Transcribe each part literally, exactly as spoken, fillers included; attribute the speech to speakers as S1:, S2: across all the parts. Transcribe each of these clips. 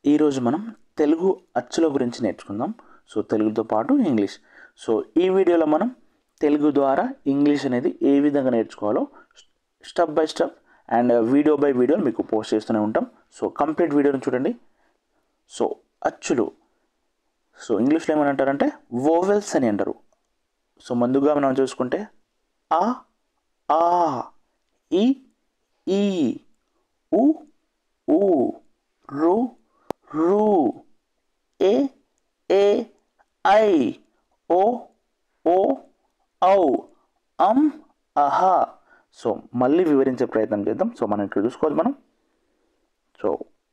S1: ఈరోజు మనం తెలుగు అచ్చుల గురించి నేర్చుకుందాం. సో తెలుగుతో పాటు ఇంగ్లీష్. సో ఈ వీడియోలో మనం తెలుగు ద్వారా ఇంగ్లీష్ అనేది ఏ విధంగా నేర్చుకోవాలో step by step and video by video మీకు పోస్ట్ చేస్తూనే ఉంటాం. సో కంప్లీట్ వీడియోని చూడండి. సో అచ్చులు, సో ఇంగ్లీష్లో ఏమని అంటారంటే వోవెల్స్ అని అంటారు. సో ముందుగా మనం చూసుకుంటే ఆ, ఆ, ఈ, ఈ, ఉ, ఊ, రు, రు, ఏ, ఏ, ఐ, ఓ, ఓ, ఔ, అం, అహా. సో మళ్ళీ వివరించే ప్రయత్నం చేద్దాం. సో మనం ఇక్కడ చూసుకోవాలి మనం సో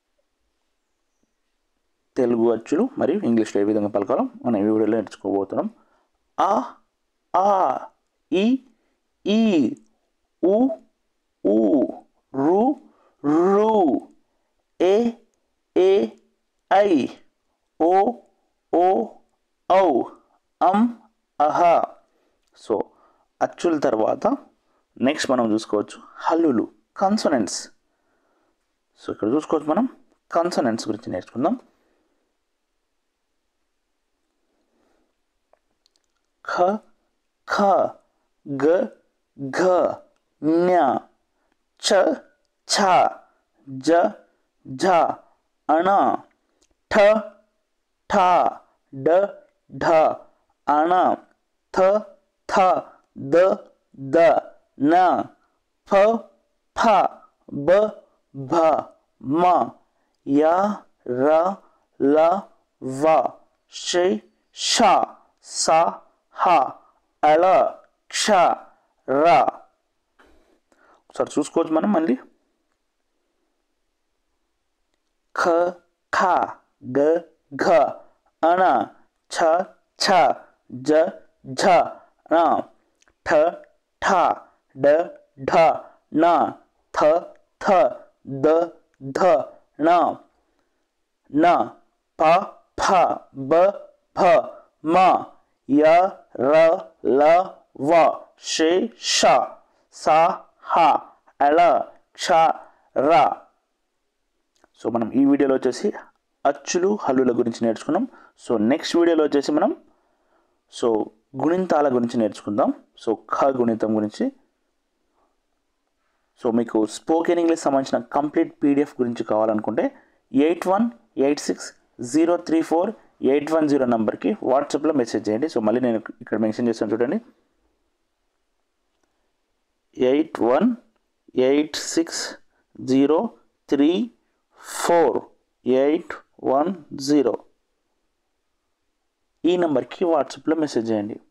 S1: తెలుగు అచ్చులు మరియు ఇంగ్లీష్లో ఏ విధంగా పలకాలో మనం ఈ వీడియోలో నేర్చుకోబోతున్నాం. ఆ, ఆ, ఈ, ఈ, ఉ, ఊ, రు, రు, ఏ, ఏ, ఐ, ఓ, ఓ, ఔ, అం, అహా. సో అచ్చుల తర్వాత నెక్స్ట్ మనం చూసుకోవచ్చు హల్లులు, కన్సోనెంట్స్. సో ఇక్కడ చూసుకోవచ్చు మనం కన్సోనెంట్స్ గురించి నేర్చుకుందాం. ఖ, ఖ, గ, ఘ, ఞ, చ, ఛ, జ, ఝ, అణ, ఠ, ఠ, డ, ఢ, అణ, థ, థ, ద, ద, న, ఫ, ఫ, బ, భ, మ, య, ర, ల, వ, ష, ష, స, హ, అళ, క్ష, ర. ఒకసారి చూసుకోవచ్చు మనం మళ్ళీ ఖ, ఖ, గ, ఘ, అణ, ఛ, ఛ, జ, ఝ, ణ, ఠ, ఠ, డ, ఢ, న, థ, థ, ద, ధ, న, న, ప, ఫ, బ, భ, మ, య, ర, ల, వ, ష, ష, స, హ, అళ, క్ష, ర. సో మనం ఈ వీడియోలో వచ్చేసి అచ్చులు హల్లుల గురించి నేర్చుకున్నాం. సో నెక్స్ట్ వీడియోలో వచ్చేసి మనం సో గుణింతాల గురించి నేర్చుకుందాం. సో ఖ గుణితం గురించి. సో మీకు స్పోకెన్ ఇంగ్లీష్ సంబంధించిన కంప్లీట్ పీడిఎఫ్ గురించి కావాలనుకుంటే eight one eight six zero three four eight one zero నెంబర్కి వాట్సాప్లో మెసేజ్ చేయండి. సో మళ్ళీ నేను ఇక్కడ మెన్షన్ చేస్తాను చూడండి, eight one eight six zero three four eight one zero ఈ నెంబర్కి వాట్సాప్లో మెసేజ్ చేయండి.